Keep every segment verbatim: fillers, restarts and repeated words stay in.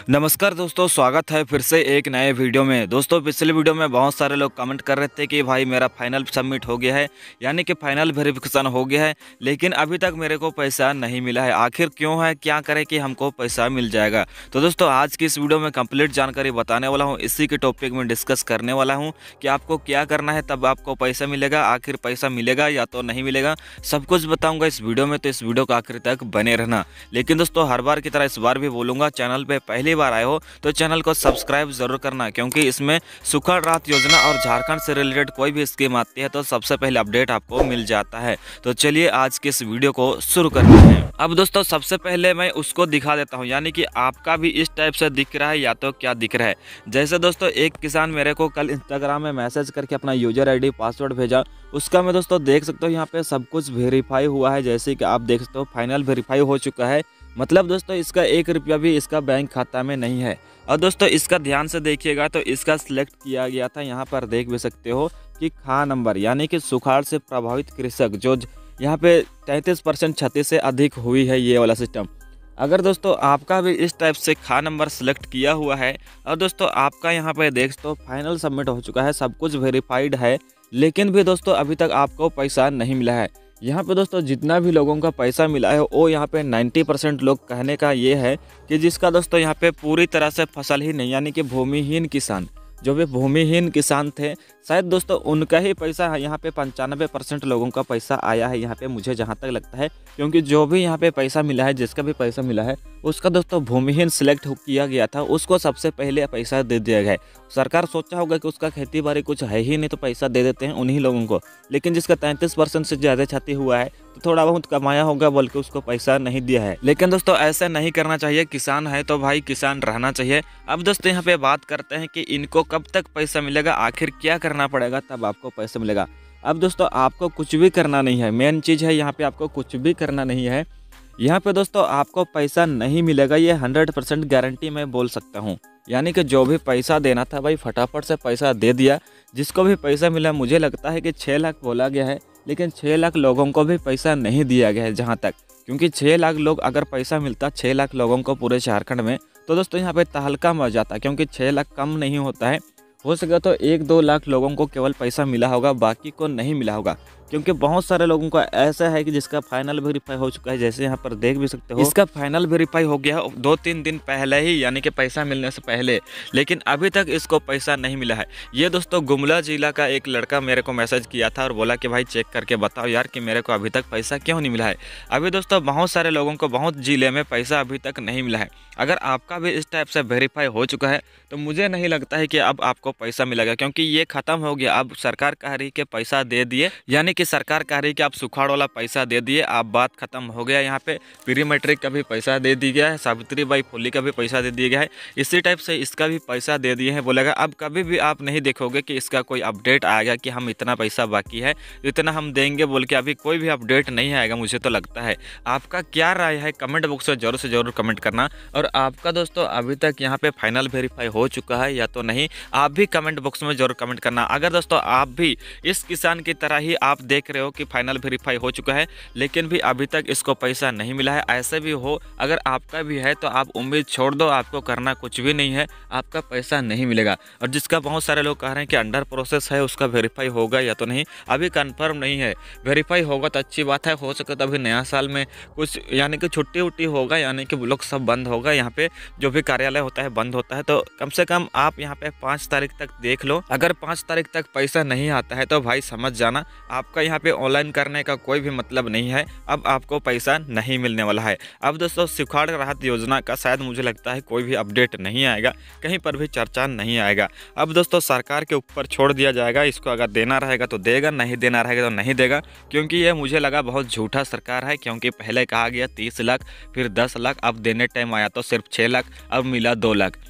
नमस्कार दोस्तों, स्वागत है फिर से एक नए वीडियो में। दोस्तों पिछले वीडियो में बहुत सारे लोग कमेंट कर रहे थे कि भाई मेरा फाइनल सबमिट हो गया है, यानी कि फाइनल वेरिफिकेशन हो गया है, लेकिन अभी तक मेरे को पैसा नहीं मिला है। आखिर क्यों है, क्या करें कि हमको पैसा मिल जाएगा। तो दोस्तों आज की इस वीडियो में कंप्लीट जानकारी बताने वाला हूँ, इसी के टॉपिक में डिस्कस करने वाला हूँ कि आपको क्या करना है तब आपको पैसा मिलेगा, आखिर पैसा मिलेगा या तो नहीं मिलेगा, सब कुछ बताऊँगा इस वीडियो में। तो इस वीडियो को आखिर तक बने रहना। लेकिन दोस्तों हर बार की तरह इस बार भी बोलूँगा, चैनल पर पहली बार आए हो तो चैनल को सब्सक्राइब जरूर करना, क्योंकि इसमें सुखाड़ राहत योजना और झारखंड से रिलेटेड कोई भी स्कीम आती है तो सबसे पहले अपडेट आपको मिल जाता है। तो चलिए आज के इस वीडियो को शुरू करते हैं। अब दोस्तों सबसे पहले मैं उसको दिखा देता हूं, यानी कि आपका भी इस टाइप से दिख रहा है या तो क्या दिख रहा है। जैसे दोस्तों एक किसान मेरे को कल इंस्टाग्राम में मैसेज करके अपना यूजर आईडी पासवर्ड भेजा, उसका मैं दोस्तों देख सकता हूँ यहाँ पे सब कुछ वेरीफाई हुआ है। जैसे कि आप देख सकते हो फाइनल वेरीफाई हो चुका है, मतलब दोस्तों इसका एक रुपया भी इसका बैंक खाता में नहीं है। और दोस्तों इसका ध्यान से देखिएगा तो इसका सिलेक्ट किया गया था, यहाँ पर देख भी सकते हो कि खा नंबर, यानी कि सुखाड़ से प्रभावित कृषक, जो यहाँ पे तैंतीस परसेंट क्षति से अधिक हुई है ये वाला सिस्टम। अगर दोस्तों आपका भी इस टाइप से खा नंबर सेलेक्ट किया हुआ है और दोस्तों आपका यहाँ पे देख तो फाइनल सबमिट हो चुका है, सब कुछ वेरीफाइड है, लेकिन भी दोस्तों अभी तक आपको पैसा नहीं मिला है। यहाँ पे दोस्तों जितना भी लोगों का पैसा मिला है वो यहाँ पे नब्बे परसेंट लोग कहने का ये है कि जिसका दोस्तों यहाँ पे पूरी तरह से फसल ही नहीं, यानी कि भूमिहीन किसान, जो भी भूमिहीन किसान थे, शायद दोस्तों उनका ही पैसा यहाँ पे पंचानवे परसेंट लोगों का पैसा आया है यहाँ पे, मुझे जहाँ तक लगता है। क्योंकि जो भी यहाँ पे पैसा मिला है, जिसका भी पैसा मिला है उसका दोस्तों भूमिहीन सिलेक्ट किया गया था, उसको सबसे पहले पैसा दे दिया गया है। सरकार सोचा होगा कि उसका खेती बाड़ी कुछ है ही नहीं तो पैसा दे देते हैं उन्हीं लोगों को, लेकिन जिसका तैंतीस परसेंट से ज़्यादा क्षति हुआ है तो थोड़ा बहुत कमाया होगा बोल के उसको पैसा नहीं दिया है। लेकिन दोस्तों ऐसा नहीं करना चाहिए, किसान है तो भाई किसान रहना चाहिए। अब दोस्तों यहाँ पे बात करते हैं कि इनको कब तक पैसा मिलेगा, आखिर क्या करना पड़ेगा तब आपको पैसा मिलेगा। अब दोस्तों आपको कुछ भी करना नहीं है, मेन चीज़ है यहाँ पे आपको कुछ भी करना नहीं है। यहाँ पे दोस्तों आपको पैसा नहीं मिलेगा, ये हंड्रेड परसेंट गारंटी मैं बोल सकता हूँ। यानी कि जो भी पैसा देना था भाई फटाफट से पैसा दे दिया। जिसको भी पैसा मिला, मुझे लगता है कि छः लाख बोला गया है, लेकिन छः लाख लोगों को भी पैसा नहीं दिया गया है जहाँ तक, क्योंकि छः लाख लोग अगर पैसा मिलता छः लाख लोगों को पूरे झारखंड में तो दोस्तों यहाँ पे तहलका मच जाता, क्योंकि छः लाख कम नहीं होता है। हो सके तो एक दो लाख लोगों को केवल पैसा मिला होगा, बाकी को नहीं मिला होगा। क्योंकि बहुत सारे लोगों का ऐसा है कि जिसका फाइनल वेरीफाई हो चुका है, जैसे यहाँ पर देख भी सकते हो इसका फाइनल वेरीफाई हो गया दो तीन दिन पहले ही, यानी कि पैसा मिलने से पहले, लेकिन अभी तक इसको पैसा नहीं मिला है। ये दोस्तों गुमला जिला का एक लड़का मेरे को मैसेज किया था और बोला कि भाई चेक करके बताओ यार कि मेरे को अभी तक पैसा क्यों नहीं मिला है। अभी दोस्तों बहुत सारे लोगों को बहुत जिले में पैसा अभी तक नहीं मिला है। अगर आपका भी इस टाइप से वेरीफाई हो चुका है तो मुझे नहीं लगता है कि अब आपको पैसा मिलेगा, क्योंकि ये खत्म हो गया। अब सरकार कह रही कि पैसा दे दिए, यानी कि सरकार कह रही कि आप सुखाड़ वाला पैसा दे दिए, आप बात खत्म हो गया। यहाँ पे प्री मैट्रिक का भी पैसा दे दिया गया है, सावित्री बाई फुले का भी पैसा दे दिया गया है, इसी टाइप से इसका भी पैसा दे दिए हैं। बोलेगा अब कभी भी आप नहीं देखोगे कि इसका कोई अपडेट आएगा कि हम इतना पैसा बाकी है, इतना हम देंगे बोल के, अभी कोई भी अपडेट नहीं आएगा मुझे तो लगता है। आपका क्या राय है कमेंट बॉक्स में जरूर से जरूर कमेंट करना। और आपका दोस्तों अभी तक यहाँ पे फाइनल वेरीफाई हो चुका है या तो नहीं, आप भी कमेंट बॉक्स में जरूर कमेंट करना। अगर दोस्तों आप भी इस किसान की तरह ही आप देख रहे हो कि फाइनल वेरीफाई हो चुका है लेकिन भी अभी तक इसको पैसा नहीं मिला है, ऐसे भी हो अगर आपका भी है तो आप उम्मीद छोड़ दो, आपको करना कुछ भी नहीं है, आपका पैसा नहीं मिलेगा। और जिसका बहुत सारे लोग कह रहे हैं कि अंडर प्रोसेस है, उसका वेरीफाई होगा या तो नहीं, अभी कंफर्म नहीं है। वेरीफाई होगा तो अच्छी बात है, हो सके तो अभी नया साल में कुछ यानी कि छुट्टी उट्टी होगा, यानी कि लोग सब बंद होगा, यहाँ पे जो भी कार्यालय होता है बंद होता है, तो कम से कम आप यहाँ पे पाँच तारीख तक देख लो। अगर पाँच तारीख तक पैसा नहीं आता है तो भाई समझ जाना आपका यहाँ पे ऑनलाइन करने का कोई भी मतलब नहीं है, अब आपको पैसा नहीं मिलने वाला है। अब दोस्तों सुखाड़ राहत योजना का शायद मुझे लगता है कोई भी अपडेट नहीं आएगा, कहीं पर भी चर्चा नहीं आएगा। अब दोस्तों सरकार के ऊपर छोड़ दिया जाएगा, इसको अगर देना रहेगा तो देगा, नहीं देना रहेगा तो नहीं देगा। क्योंकि ये मुझे लगा बहुत झूठा सरकार है, क्योंकि पहले कहा गया तीस लाख फिर दस लाख, अब देने टाइम आया तो सिर्फ छः लाख, अब मिला दो लाख।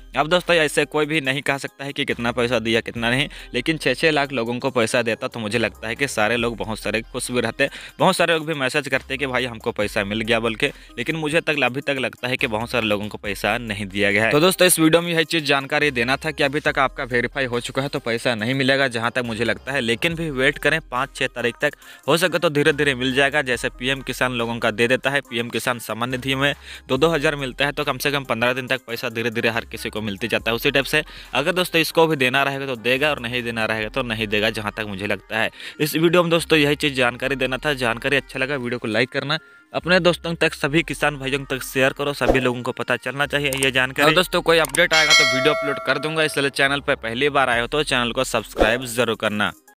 अब दोस्तों ऐसे कोई भी नहीं कह सकता है कि कितना पैसा दिया कितना नहीं, लेकिन छः छः लाख लोगों को पैसा देता तो मुझे लगता है कि सारे लोग बहुत सारे खुश भी रहते। बहुत सारे लोग भी मैसेज करते कि भाई हमको पैसा मिल गया बोल के, लेकिन मुझे तक अभी तक लगता है कि बहुत सारे लोगों को पैसा नहीं दिया गया है। तो दोस्तों इस वीडियो में यही चीज़ जानकारी देना था कि अभी तक आपका वेरीफाई हो चुका है तो पैसा नहीं मिलेगा जहाँ तक मुझे लगता है, लेकिन भी वेट करें पाँच छः तारीख तक, हो सके तो धीरे धीरे मिल जाएगा। जैसे पीएम किसान लोगों का दे देता है, पीएम किसान सम्मान निधि में दो दो हज़ार मिलता है, तो कम से कम पंद्रह दिन तक पैसा धीरे धीरे हर किसी को मिलती जाता है। उसी टाइप से अगर दोस्तों इसको भी देना रहेगा तो देगा और नहीं देना रहेगा तो नहीं देगा, जहाँ तक मुझे लगता है। इस वीडियो में दोस्तों यही चीज़ जानकारी देना था। जानकारी अच्छा लगा वीडियो को लाइक करना, अपने दोस्तों तक सभी किसान भाइयों तक शेयर करो, सभी लोगों को पता चलना चाहिए ये जानकारी। और दोस्तों कोई अपडेट आएगा तो वीडियो अपलोड कर दूंगा, इसलिए चैनल पर पहली बार आए हो तो चैनल को सब्सक्राइब जरूर करना।